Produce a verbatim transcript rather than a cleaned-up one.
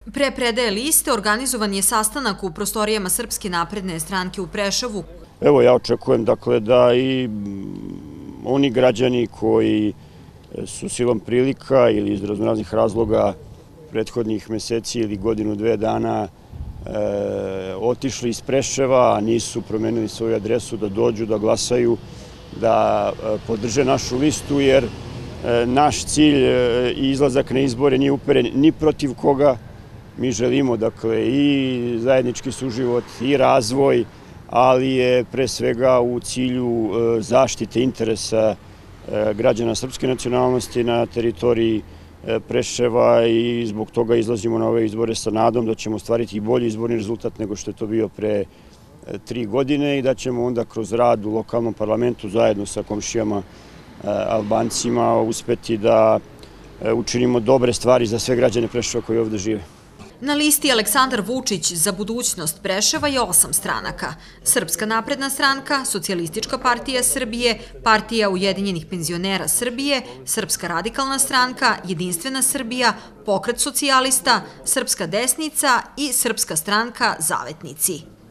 Pre predaje liste organizovan je sastanak u prostorijama Srpske napredne stranke u Preševu. Evo, ja očekujem dakle da i oni građani koji su silom prilika ili iz raznih razloga prethodnih meseci ili godinu, dve dana otišli iz Preševa, a nisu promenili svoju adresu, da dođu, da glasaju, da podrže našu listu, jer naš cilj i izlazak na izbore nije uperen ni protiv koga. Mi želimo, dakle, i zajednički suživot i razvoj, ali je pre svega u cilju zaštite interesa građana srpske nacionalnosti na teritoriji Preševa i zbog toga izlazimo na ove izbore sa nadom da ćemo ostvariti i bolji izborni rezultat nego što je to bio pre tri godine i da ćemo onda kroz rad u lokalnom parlamentu zajedno sa komšijama Albancima uspeti da učinimo dobre stvari za sve građane Preševa koji ovde žive. Na listi Aleksandar Vučić za budućnost Preševa je osam stranaka. Srpska napredna stranka, Socijalistička partija Srbije, Partija ujedinjenih penzionera Srbije, Srpska radikalna stranka, Jedinstvena Srbija, Pokret socijalista, Srpska desnica i Srpska stranka Zavetnici.